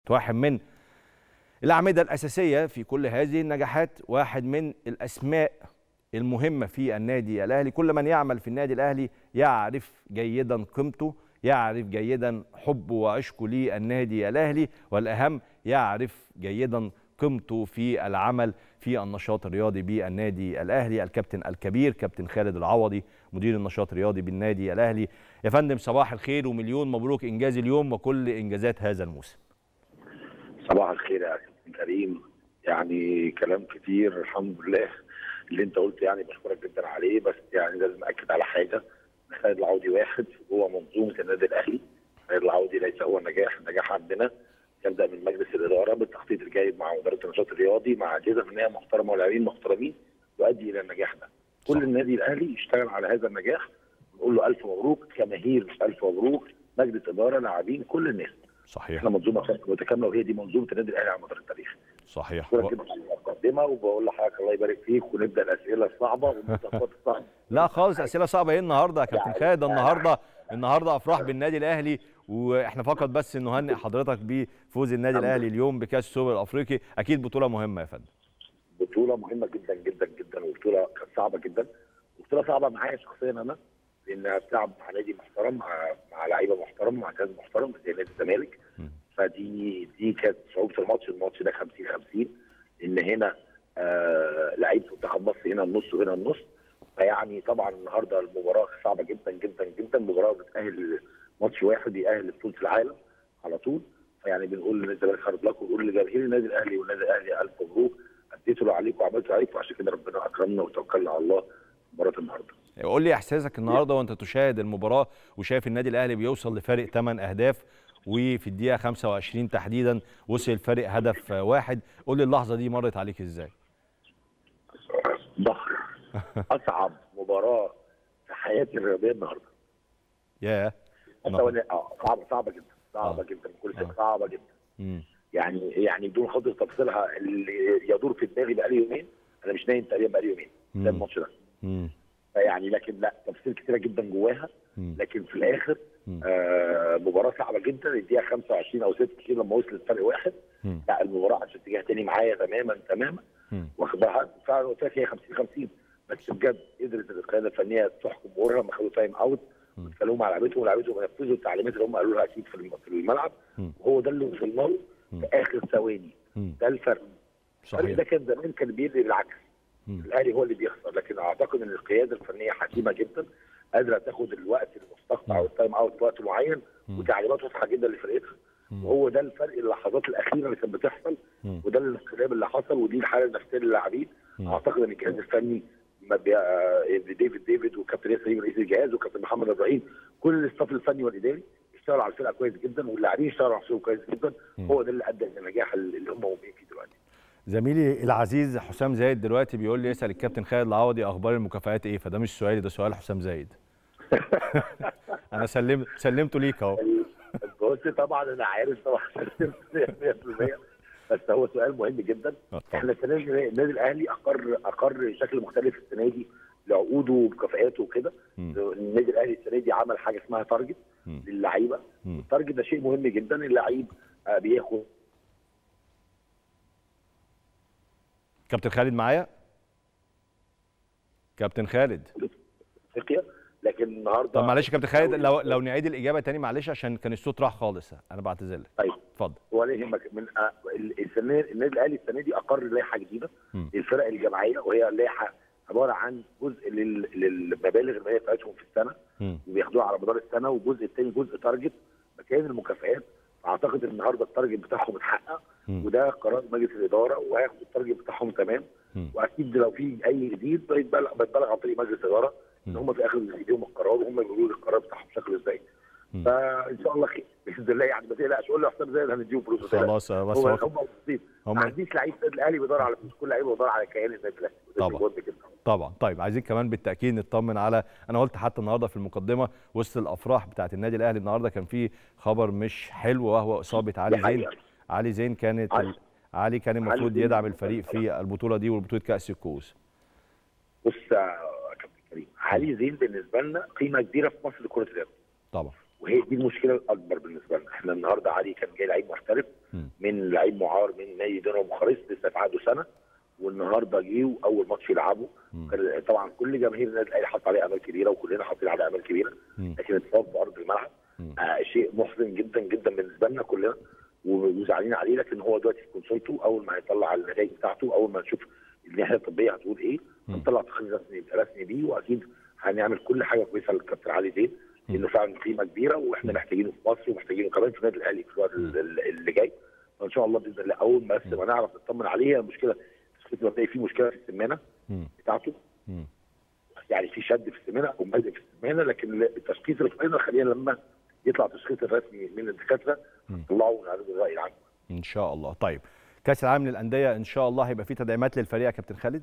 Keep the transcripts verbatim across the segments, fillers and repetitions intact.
واحد من الأعمدة الأساسية في كل هذه النجاحات، واحد من الأسماء المهمة في النادي الأهلي. كل من يعمل في النادي الأهلي يعرف جيدا قيمته، يعرف جيدا حبه وعشقه للنادي الأهلي، والأهم يعرف جيدا قيمته في العمل في النشاط الرياضي بالنادي الأهلي. الكابتن الكبير كابتن خالد العوضي مدير النشاط الرياضي بالنادي الأهلي. يا فندم صباح الخير ومليون مبروك إنجاز اليوم وكل إنجازات هذا الموسم. صباح الخير يا كابتن كريم، يعني كلام كتير الحمد لله اللي انت قلت، يعني بشكرك جدا عليه. بس يعني لازم اكد على حاجه، خالد العوضي واحد هو منظومه النادي الاهلي. خالد العوضي ليس هو النجاح، النجاح عندنا يبدا من مجلس الاداره بالتخطيط الجيد مع اداره النشاط الرياضي مع اجهزه فنيه محترمه ولاعبين محترمين يؤدي الى النجاح ده. كل صح. النادي الاهلي يشتغل على هذا النجاح، نقول له الف مبروك، جماهير الف مبروك، مجلس اداره، لاعبين، كل الناس. صحيح. احنا منظومه متكامله وهي دي منظومه النادي الاهلي على مدار التاريخ. صحيح. و... المقدمه وبقول لحضرتك الله يبارك فيك، ونبدا الاسئله الصعبه والمنتخبات الصعبه. لا خالص اسئله صعبه ايه النهارده يا كابتن خالد؟ النهارده النهارده افراح بالنادي الاهلي، واحنا فقط بس نهنئ حضرتك بفوز النادي الاهلي اليوم بكاس السوبر الافريقي. اكيد بطوله مهمه يا فندم. بطوله مهمه جدا جدا جدا، وبطوله كانت صعبه جدا، وبطوله صعبه معايا شخصيا انا، لانها بتلعب مع نادي محترم، مع مع لعيبه محترم، مع كاس محترم زي نادي الزمالك. فدي دي كانت صعوبه الماتش. الماتش ده خمسين خمسين، ان هنا آه لعيبه منتخب مصر هنا النص وهنا النص. فيعني طبعا النهارده المباراه صعبه جدا جدا جدا، مباراه بتاهل ماتش واحد يأهل لبطوله العالم على طول. فيعني بنقول للنادي الزمالك خير لكم، ونقول لجماهير النادي الاهلي والنادي الاهلي الف مبروك، اديتوا اللي عليكم وعملتوا اللي عليكم، وعشان كده ربنا اكرمنا وتوكلنا على الله في مباراه النهارده. قول لي احساسك النهارده وانت تشاهد المباراه وشايف النادي الاهلي بيوصل لفارق ثمان اهداف، وفي الدقيقه خمسة وعشرين تحديدا وصل الفارق هدف واحد. قول لي اللحظه دي مرت عليك ازاي؟ ضخم. اصعب مباراه في حياتي الرياضيه النهارده. ياه. اه صعبه صعبه جدا، صعبه آه. جدا، كل شيء آه. صعبه جدا. مم. يعني يعني بدون خاطر تفصيلها اللي يدور في دماغي بقالي يومين، انا مش نايم تقريبا بقالي يومين ده الماتش ده. فيعني لكن لا، تفاصيل كتيره جدا جواها، لكن في الاخر آه مباراه صعبه جدا. الدقيقه خمسة وعشرين او ستة كده لما وصلت فرق واحد، لا المباراه عشان اتجاه تاني معايا تماما تماما، واخدها فعلا قلت لك هي خمسين خمسين. بس بجد قدرت القياده الفنيه تحكم امورها، ما خدوا تايم اوت واتكلموا مع لعيبتهم، ولعيبتهم نفذوا التعليمات اللي هم قالوا لها اكيد في الملعب، وهو ده اللي وصلنا له في اخر ثواني. ده الفرق. الفرق ده كان زمان كان بيدي بالعكس، الاهلي هو اللي بيخسر، لكن اعتقد ان القياده الفنيه حكيمه جدا، قادره تاخد الوقت المستقطع والتايم اوت في وقت معين، وتعليمات واضحه جدا لفرقتها. وهو ده الفرق، اللحظات الاخيره اللي كانت بتحصل، وده الانقلاب اللي حصل، ودي الحاله النفسيه للاعبين. اعتقد ان الجهاز الفني ديفيد ديفيد وكابتن ياسر رئيس الجهاز وكابتن محمد ابراهيم، كل الاستاف الفني والاداري اشتغلوا على الفرقه كويس جدا، واللاعبين اشتغلوا على نفسهم كويس جدا. هو ده اللي ادى للنجاح اللي هم موجودين فيه دلوقتي. زميلي العزيز حسام زايد دلوقتي بيقول لي اسال الكابتن خالد العوضي اخبار المكافآت ايه، فده مش سؤالي، ده سؤال حسام زايد. انا سلمت سلمته ليك اهو. بص طبعا انا عارف طبعا مية في المية، بس هو سؤال مهم جدا. احنا السنه دي النادي الاهلي اقر اقر شكل مختلف السنه دي لعقوده ومكافآته وكده. النادي الاهلي السنه دي عمل حاجه اسمها تارجت للعيبه. التارجت ده شيء مهم جدا، اللعيب بياخد. كابتن خالد معايا؟ كابتن خالد افريقيا، لكن النهارده طب معلش يا كابتن خالد لو لو نعيد الاجابه تاني معلش عشان كان الصوت راح خالص، انا بعتذر لك. طيب اتفضل. ولا يهمك. من السنه النادي الاهلي السنه دي اقر لائحه جديده للفرق الجماعيه، وهي لائحه عباره عن جزء للمبالغ الماليه بتاعتهم في السنه وبياخدوها على مدار السنه، والجزء الثاني جزء تارجت مكان المكافآت. اعتقد ان النهارده التارجت بتاعهم اتحقق، وده قرار مجلس الاداره، وهياخدوا التارجت بتاعهم تمام. واكيد لو في اي جديد بيتبلغ بيتبلغ عن طريق مجلس الاداره، ان هم في اخر ايديهم القرار، وهم بيقولوا لي القرار بتاعهم شكله ازاي. فان شاء الله خير باذن الله. يعني ما تقلقش، قول له حسام زايد هنديهم فلوس. خلاص بس هم مبسوطين. ما عنديش لعيب النادي الاهلي بيدور على فلوس، كل لعيب بيدور على كيان النادي الاهلي. طبعا طبعا. طيب عايزين كمان بالتاكيد نطمن على، انا قلت حتى النهارده في المقدمه وسط الافراح بتاعه النادي الاهلي النهارده كان في خبر مش حلو، وهو اصابه علي زين. علي زين كانت علي, علي كان المفروض يدعم الفريق في البطوله دي وبطوله كاس الكؤوس. بص يا كابتن كريم، علي زين بالنسبه لنا قيمه كبيره في مصر لكره اليد. طبعا. وهي دي المشكله الاكبر بالنسبه لنا. احنا النهارده علي كان جاي لعيب محترف من لعيب معار من نادي دينامو بوخارست لسه في عقده سنه، والنهارده جه واول ماتش يلعبه. طبعا كل جماهير النادي الاهلي حط عليه امال كبيره وكلنا حاطين عليه امال كبيره، لكن اتفاق في ارض الملعب آه شيء محزن جدا جدا بالنسبه لنا كلنا وزعلانين عليه. لكن هو دلوقتي في كونسولته، اول ما هيطلع النتائج بتاعته، اول ما نشوف الناحيه الطبيه هتقول ايه، هنطلع تقرير رسمي رسمي بيه، واكيد هنعمل كل حاجه كويسه للكابتن علي زين، لانه فعلا قيمه كبيره واحنا محتاجينه في مصر ومحتاجينه كمان في النادي الاهلي في الوقت اللي جاي. فان شاء الله باذن الله اول ما بس ما نعرف نطمن عليه. المشكله تلاقي في مشكله في السمانه بتاعته، يعني في شد في السمانه او مزق في السمانه، لكن التشخيص الفاينل خلينا لما يطلع التشخيص الرسمي من الدكاتره نطلعه ونعرضه الراي العام ان شاء الله. طيب كاس العالم للانديه ان شاء الله هيبقى فيه تدعيمات للفريق يا كابتن خالد؟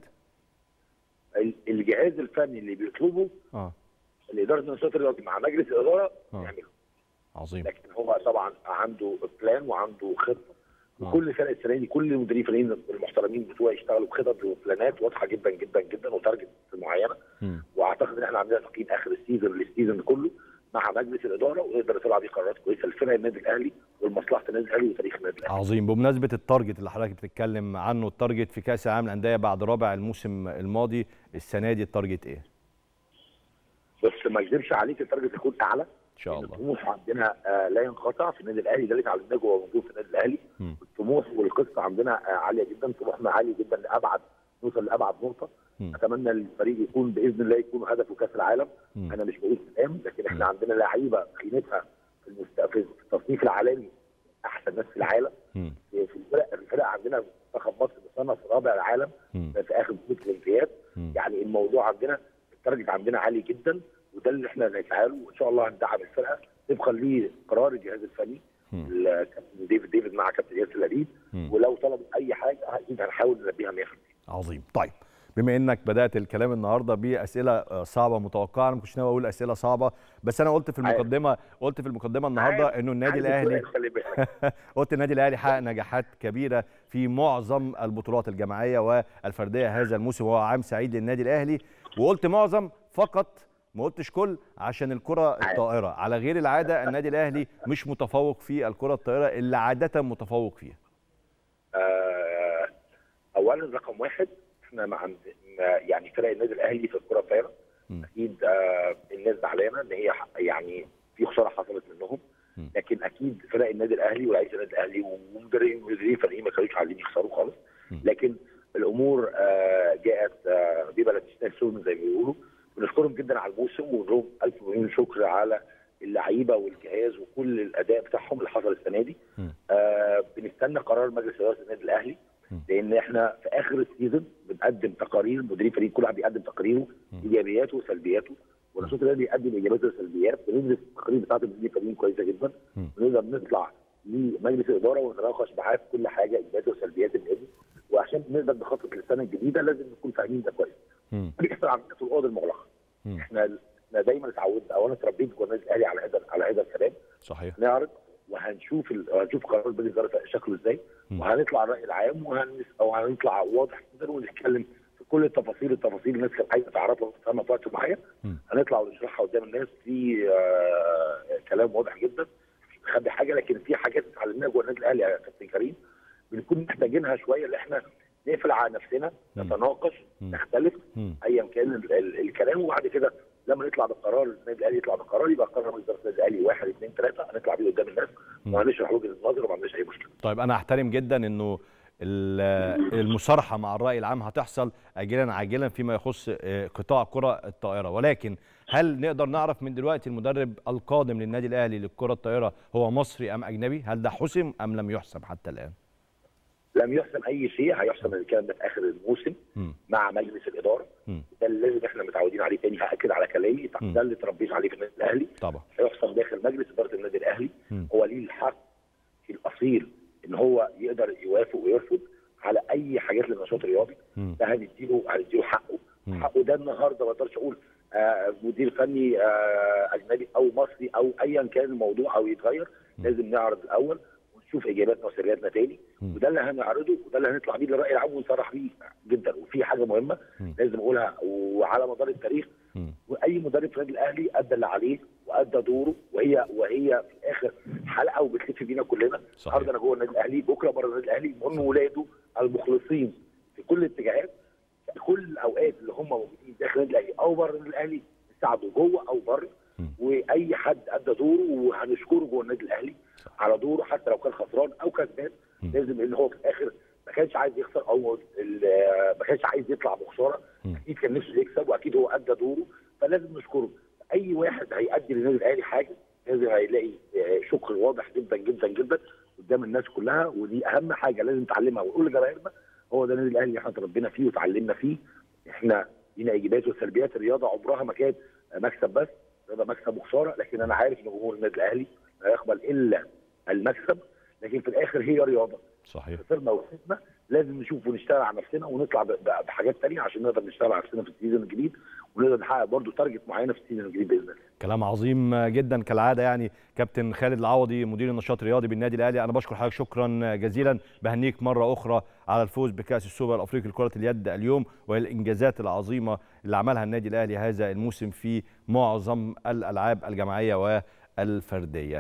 الجهاز الفني اللي بيطلبه اه الاداره النشاط الرياضي مع مجلس الاداره يعمله. عظيم. لكن هو طبعا عنده بلان وعنده خطه، وكل فرق السنه دي كل المديرين الفنيين المحترمين بتوعي يشتغلوا بخطط وبلانات واضحه جدا جدا جدا وتارجت معينه. م. واعتقد ان احنا عندنا تقييم اخر السيزون للسيزون كله مع مجلس الاداره، ونقدر نطلع بيه قرارات كويسه لفرق النادي الاهلي ولمصلحه النادي الاهلي وتاريخ النادي الاهلي. عظيم. بمناسبه التارجت اللي حضرتك بتتكلم عنه، التارجت في كاس العالم للانديه بعد رابع الموسم الماضي، السنه دي التارجت ايه؟ بس ما اكذبش عليك التارجت يكون اعلى ان شاء الله. الطموح عندنا آه لا ينقطع في النادي الاهلي، ده اللي اتعلمناه جوه موجود في النادي الاهلي. م. الطموح والقصه عندنا آه عاليه جدا، طموحنا عالي جدا لابعد، نوصل لابعد نقطه. م. اتمنى الفريق يكون باذن الله يكون هدفه كاس العالم. م. انا مش بقول كلام، لكن احنا م. عندنا لعيبه قيمتها في, المست... في التصنيف العالمي احسن ناس في العالم. م. في الفرق الفرق عندنا منتخب مصر مصنف رابع العالم م. في اخر بطوله الامتياز. يعني الموضوع عندنا التارجت عندنا عالي جدا، وده اللي احنا هنسعى له، وان شاء الله هندعم الفرقه طبقا لقرار الجهاز الفني الكابتن ديفيد ديفيد مع كابتن ياسر لبيب، ولو طلبوا اي حاجه اكيد هنحاول نلبيها مية في المية. عظيم. طيب بما انك بدات الكلام النهارده باسئله صعبه متوقعه، انا ما كنتش ناوي اقول اسئله صعبه، بس انا قلت في المقدمه عارف. قلت في المقدمه النهارده انه النادي الاهلي قلت النادي الاهلي حقق نجاحات كبيره في معظم البطولات الجماعيه والفرديه هذا الموسم، وهو عام سعيد للنادي الاهلي، وقلت معظم فقط ما قلتش كل، عشان الكره الطائره على غير العاده النادي الاهلي مش متفوق في الكره الطائره اللي عاده متفوق فيها. آه اولا رقم واحد احنا مع يعني فرق النادي الاهلي في الكره الطائره اكيد آه الناس زعلانه ان هي يعني في خساره حصلت منهم، لكن اكيد فرق النادي الاهلي ولاعيبه النادي الاهلي ومديرين فريقين ما كانوش عايزين يخسروا خالص، لكن الامور آه جاءت آه ببلد تسلم زي ما بيقولوا. بنشكرهم جدا على الموسم ونقول لهم الف مليون شكر على اللعيبه والجهاز وكل الاداء بتاعهم اللي حصل السنه دي. آه بنستنى قرار مجلس اداره النادي الاهلي، لان احنا في اخر السيزون بنقدم تقارير، مديرين فريق كل واحد بيقدم تقريره ايجابياته وسلبياته، والنشاط الرياضي بيقدم ايجابياته وسلبيات، بندرس التقارير بتاعت المديرين الفريق كويسه جدا، ونقدر نطلع لمجلس الاداره ونتناقش معاه في كل حاجه ايجابيات وسلبيات النادي، وعشان نقدر نخطط للسنه الجديده لازم نكون فاهمين ده كويس. بيحصل عندنا في الاوضه المغلقه. احنا احنا دايما اتعودنا او انا اتربيت جوه النادي الاهلي على هذا على هذا الكلام. صحيح. نعرض وهنشوف ال... هنشوف قرار مجلس الاداره شكله ازاي، وهنطلع الراي العام وهنس او هنطلع واضح جدا ونتكلم في كل التفاصيل التفاصيل الناس كانت عايزه تعرفها وتفهمها في وقت معين. هنطلع ونشرحها قدام الناس في آه... كلام واضح جدا، مش بنخبي حاجه، لكن في حاجات اتعلمناها جوه النادي الاهلي يا كابتن كريم بنكون محتاجينها شويه، اللي احنا نقفل على نفسنا، نتناقش، نختلف ايا كان ال ال الكلام، وبعد كده لما نطلع بالقرار النادي الاهلي يطلع بالقرار يبقى قرار مجلس اداره النادي الاهلي واحد اثنين ثلاثه هنطلع بيه قدام الناس وهنشرح وجهه النظر وما عندناش اي مشكله. طيب انا احترم جدا انه المصارحه مع الراي العام هتحصل اجلا عاجلا فيما يخص قطاع كره الطائره، ولكن هل نقدر نعرف من دلوقتي المدرب القادم للنادي الاهلي للكره الطائره هو مصري ام اجنبي؟ هل ده حسم ام لم يحسم حتى الان؟ لم يحسم اي شيء، هيحسم الكلام ده في اخر الموسم م. مع مجلس الاداره. م. ده اللي لازم احنا متعودين عليه، تاني هاكد على كلامي، ده اللي اتربيت عليه في النادي الاهلي. طبعا هيحسم داخل مجلس اداره النادي الاهلي. م. هو ليه الحق الاصيل ان هو يقدر يوافق ويرفض على اي حاجات للنشاط الرياضي، ده هنديله هنديله حقه. م. حقه ده النهارده ما اقدرش اقول آه مدير فني آه اجنبي او مصري او ايا كان الموضوع او يتغير، م. لازم نعرض الاول ونشوف اجاباتنا وسلبياتنا تاني، وده اللي هنعرضه وده اللي هنطلع بيه للراي العام ونصرح بيه جدا. وفي حاجه مهمه م. لازم اقولها وعلى مدار التاريخ واي مدرب في النادي الاهلي ادى اللي عليه وادى دوره، وهي وهي في الاخر حلقه وبتلف بينا كلنا. النهارده انا جوه النادي الاهلي، بكره بره النادي الاهلي، المهم ولاده المخلصين في كل الاتجاهات في كل الاوقات اللي هم موجودين داخل النادي الاهلي او بره النادي الاهلي يساعدوا جوه او بره. واي حد ادى دوره وهنشكره جوه النادي الاهلي على دوره حتى لو كان خسران او كسبان. لازم ان هو في الاخر ما كانش عايز يخسر او ما كانش عايز يطلع بخساره، اكيد كان نفسه يكسب واكيد هو ادى دوره، فلازم نشكره. اي واحد هيأدي للنادي الاهلي حاجه لازم هيلاقي شكر واضح جدا جدا جدا قدام الناس كلها، ودي اهم حاجه لازم نتعلمها ونقول لجماهيرنا هو ده النادي الاهلي اللي احنا اتربينا فيه وتعلمنا فيه. احنا لينا ايجابيات وسلبيات، الرياضه عمرها ما كانت مكسب بس، الرياضه مكسب وخساره، لكن انا عارف ان جمهور النادي الاهلي لا يقبل الا المكسب، لكن في الاخر هي رياضه. صحيح. خسرنا وكسبنا لازم نشوف ونشتغل على نفسنا ونطلع بحاجات ثانيه عشان نقدر نشتغل على نفسنا في السيزون الجديد ونقدر نحقق برضه تارجت معينه في السيزون الجديد باذن الله. كلام عظيم جدا كالعاده. يعني كابتن خالد العوضي مدير النشاط الرياضي بالنادي الاهلي، انا بشكر حضرتك شكرا جزيلا، بهنيك مره اخرى على الفوز بكاس السوبر الافريقي لكره اليد اليوم والانجازات العظيمه اللي عملها النادي الاهلي هذا الموسم في معظم الالعاب الجماعيه والفرديه.